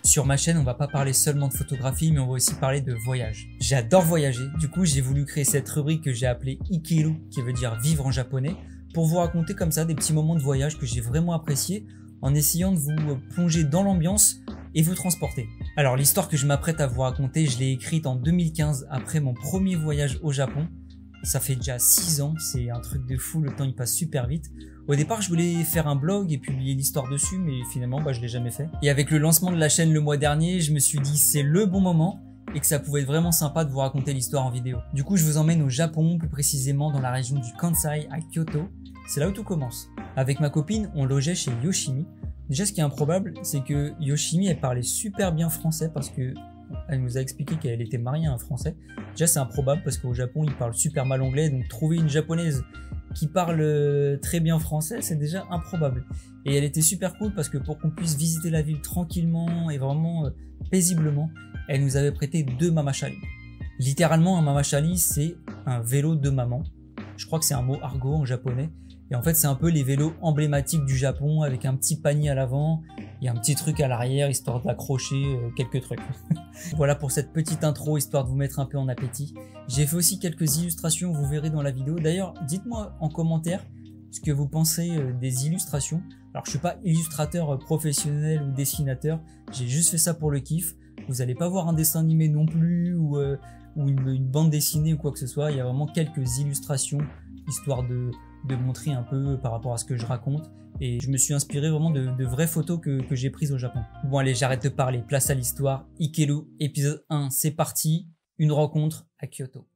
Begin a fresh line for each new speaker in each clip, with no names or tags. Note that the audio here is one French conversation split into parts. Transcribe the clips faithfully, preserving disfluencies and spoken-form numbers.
Sur ma chaîne, on va pas parler seulement de photographie, mais on va aussi parler de voyage. J'adore voyager, du coup j'ai voulu créer cette rubrique que j'ai appelée Ikiru, qui veut dire vivre en japonais, pour vous raconter comme ça des petits moments de voyage que j'ai vraiment appréciés, en essayant de vous plonger dans l'ambiance et vous transporter. Alors l'histoire que je m'apprête à vous raconter, je l'ai écrite en deux mille quinze après mon premier voyage au Japon. Ça fait déjà six ans, c'est un truc de fou, le temps il passe super vite. Au départ, je voulais faire un blog et publier l'histoire dessus, mais finalement, bah, je l'ai jamais fait. Et avec le lancement de la chaîne le mois dernier, je me suis dit c'est le bon moment et que ça pouvait être vraiment sympa de vous raconter l'histoire en vidéo. Du coup, je vous emmène au Japon, plus précisément dans la région du Kansai à Kyoto. C'est là où tout commence. Avec ma copine, on logeait chez Yoshimi. Déjà, ce qui est improbable, c'est que Yoshimi, elle parlait super bien français parce que elle nous a expliqué qu'elle était mariée à un Français. Déjà, c'est improbable parce qu'au Japon, ils parlent super mal anglais, donc trouver une japonaise qui parle très bien français, c'est déjà improbable. Et elle était super cool parce que pour qu'on puisse visiter la ville tranquillement et vraiment euh, paisiblement, elle nous avait prêté deux mamachali. Littéralement, un mamachali, c'est un vélo de maman. Je crois que c'est un mot argot en japonais. Et en fait, c'est un peu les vélos emblématiques du Japon avec un petit panier à l'avant et un petit truc à l'arrière, histoire d'accrocher euh, quelques trucs. Voilà pour cette petite intro, histoire de vous mettre un peu en appétit. J'ai fait aussi quelques illustrations, vous verrez dans la vidéo. D'ailleurs, dites-moi en commentaire ce que vous pensez euh, des illustrations. Alors, je suis pas illustrateur euh, professionnel ou dessinateur, j'ai juste fait ça pour le kiff. Vous n'allez pas voir un dessin animé non plus ou, euh, ou une, une bande dessinée ou quoi que ce soit. Il y a vraiment quelques illustrations, histoire de... de montrer un peu par rapport à ce que je raconte, et je me suis inspiré vraiment de, de vraies photos que, que j'ai prises au Japon. Bon allez, j'arrête de parler, place à l'histoire. Ikiru, épisode un, c'est parti, une rencontre à Kyoto.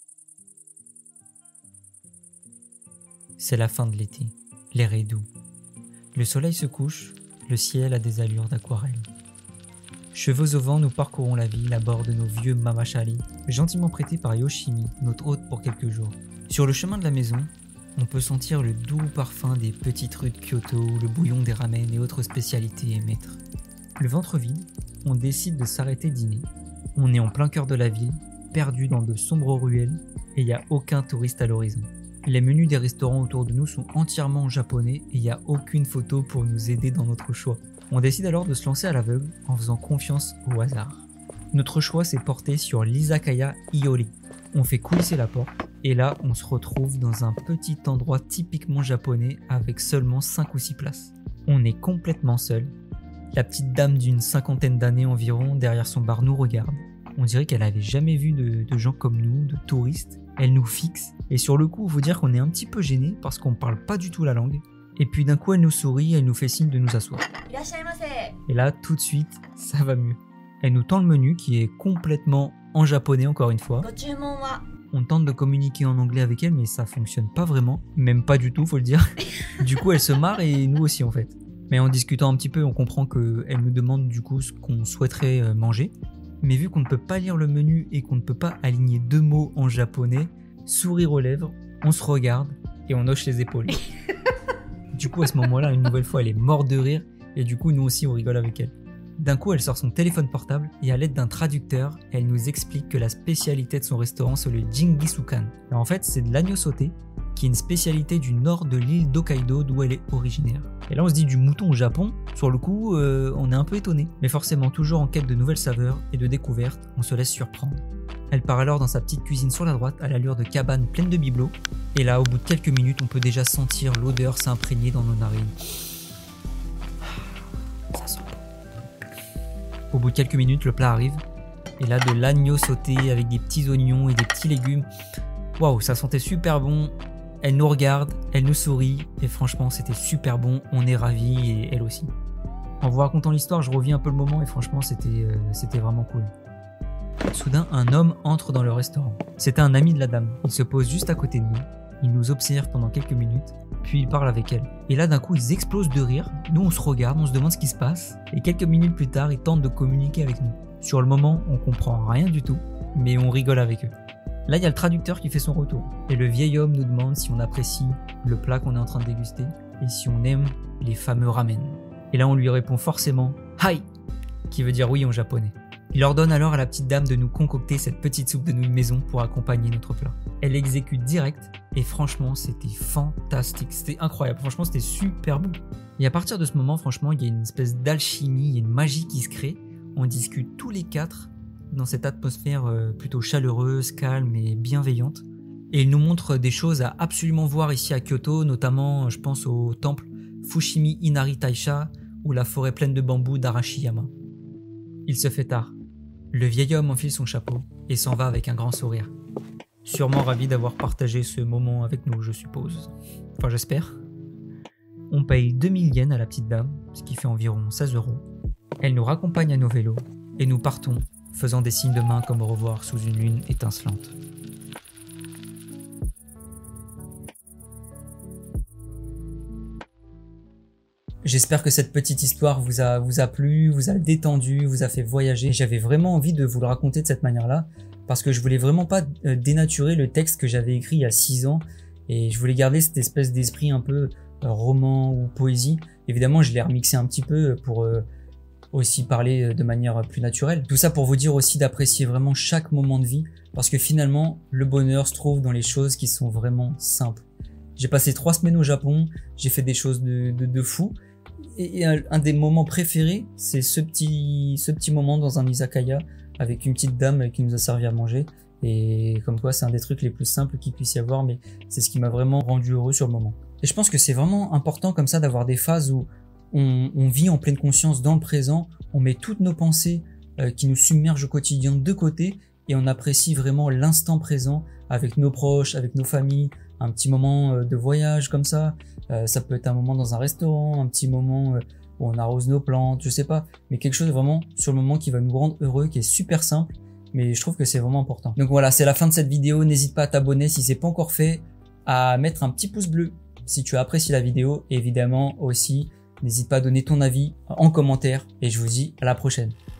C'est la fin de l'été, l'air est doux. Le soleil se couche, le ciel a des allures d'aquarelle. Cheveux au vent, nous parcourons la ville à bord de nos vieux mamachali, gentiment prêtés par Yoshimi, notre hôte pour quelques jours. Sur le chemin de la maison, on peut sentir le doux parfum des petites rues de Kyoto où le bouillon des ramen et autres spécialités est maître. Le ventre vide, on décide de s'arrêter dîner. On est en plein cœur de la ville, perdu dans de sombres ruelles, et il n'y a aucun touriste à l'horizon. Les menus des restaurants autour de nous sont entièrement en japonais et il n'y a aucune photo pour nous aider dans notre choix. On décide alors de se lancer à l'aveugle en faisant confiance au hasard. Notre choix s'est porté sur l'Izakaya Iori. On fait coulisser la porte. Et là, on se retrouve dans un petit endroit typiquement japonais avec seulement cinq ou six places. On est complètement seul. La petite dame d'une cinquantaine d'années environ derrière son bar nous regarde. On dirait qu'elle avait jamais vu de, de gens comme nous, de touristes. Elle nous fixe. Et sur le coup, il faut dire qu'on est un petit peu gêné parce qu'on parle pas du tout la langue. Et puis d'un coup, elle nous sourit, elle nous fait signe de nous asseoir. Et là, tout de suite, ça va mieux. Elle nous tend le menu qui est complètement en japonais encore une fois. On tente de communiquer en anglais avec elle, mais ça fonctionne pas vraiment, même pas du tout, faut le dire. Du coup, elle se marre et nous aussi en fait. Mais en discutant un petit peu, on comprend qu'elle nous demande du coup ce qu'on souhaiterait manger. Mais vu qu'on ne peut pas lire le menu et qu'on ne peut pas aligner deux mots en japonais, sourire aux lèvres, on se regarde et on hoche les épaules. Du coup, à ce moment-là, une nouvelle fois, elle est morte de rire et du coup, nous aussi, on rigole avec elle. D'un coup, elle sort son téléphone portable et à l'aide d'un traducteur, elle nous explique que la spécialité de son restaurant, c'est le Jingisukan. Alors en fait, c'est de l'agneau sauté, qui est une spécialité du nord de l'île d'Hokkaido d'où elle est originaire. Et là, on se dit du mouton au Japon, sur le coup, euh, on est un peu étonné. Mais forcément, toujours en quête de nouvelles saveurs et de découvertes, on se laisse surprendre. Elle part alors dans sa petite cuisine sur la droite à l'allure de cabane pleine de bibelots. Et là, au bout de quelques minutes, on peut déjà sentir l'odeur s'imprégner dans nos narines. Ça sent. Au bout de quelques minutes, le plat arrive. Et là, de l'agneau sauté avec des petits oignons et des petits légumes. Waouh, ça sentait super bon. Elle nous regarde, elle nous sourit. Et franchement, c'était super bon. On est ravis et elle aussi. En vous racontant l'histoire, je revis un peu le moment et franchement, c'était euh, c'était vraiment cool. Soudain, un homme entre dans le restaurant. C'était un ami de la dame. Il se pose juste à côté de nous. Il nous observe pendant quelques minutes. Puis il parle avec elle. Et là d'un coup ils explosent de rire, nous on se regarde, on se demande ce qui se passe, et quelques minutes plus tard ils tentent de communiquer avec nous. Sur le moment on comprend rien du tout, mais on rigole avec eux. Là il y a le traducteur qui fait son retour, et le vieil homme nous demande si on apprécie le plat qu'on est en train de déguster, et si on aime les fameux ramen. Et là on lui répond forcément « Hai !» qui veut dire oui en japonais. Il ordonne alors à la petite dame de nous concocter cette petite soupe de nouilles maison pour accompagner notre plat. Elle exécute direct et franchement c'était fantastique, c'était incroyable, franchement c'était super bon. Et à partir de ce moment franchement il y a une espèce d'alchimie, il y a une magie qui se crée. on discute tous les quatre dans cette atmosphère plutôt chaleureuse, calme et bienveillante. Et il nous montre des choses à absolument voir ici à Kyoto, notamment je pense au temple Fushimi Inari Taisha ou la forêt pleine de bambous d'Arashiyama. Il se fait tard. Le vieil homme enfile son chapeau et s'en va avec un grand sourire. Sûrement ravi d'avoir partagé ce moment avec nous, je suppose. Enfin, j'espère. On paye deux mille yens à la petite dame, ce qui fait environ seize euros. Elle nous raccompagne à nos vélos et nous partons, faisant des signes de main comme au revoir sous une lune étincelante. J'espère que cette petite histoire vous a, vous a plu, vous a détendu, vous a fait voyager. J'avais vraiment envie de vous le raconter de cette manière-là, parce que je voulais vraiment pas dénaturer le texte que j'avais écrit il y a six ans, et je voulais garder cette espèce d'esprit un peu roman ou poésie. Évidemment, je l'ai remixé un petit peu pour euh, aussi parler de manière plus naturelle. Tout ça pour vous dire aussi d'apprécier vraiment chaque moment de vie, parce que finalement, le bonheur se trouve dans les choses qui sont vraiment simples. J'ai passé trois semaines au Japon, j'ai fait des choses de, de, de fou, et un, un des moments préférés, c'est ce petit, ce petit moment dans un izakaya avec une petite dame qui nous a servi à manger. Et comme quoi, c'est un des trucs les plus simples qu'il puisse y avoir, mais c'est ce qui m'a vraiment rendu heureux sur le moment. Et je pense que c'est vraiment important comme ça d'avoir des phases où on, on vit en pleine conscience dans le présent, on met toutes nos pensées euh, qui nous submergent au quotidien de côté et on apprécie vraiment l'instant présent avec nos proches, avec nos familles, un petit moment euh, de voyage comme ça. Euh, ça peut être un moment dans un restaurant, un petit moment euh, où on arrose nos plantes, je sais pas, mais quelque chose vraiment sur le moment qui va nous rendre heureux, qui est super simple, mais je trouve que c'est vraiment important. Donc voilà, c'est la fin de cette vidéo. N'hésite pas à t'abonner si c'est pas encore fait, à mettre un petit pouce bleu si tu as apprécié la vidéo, et évidemment aussi, n'hésite pas à donner ton avis en commentaire, et je vous dis à la prochaine.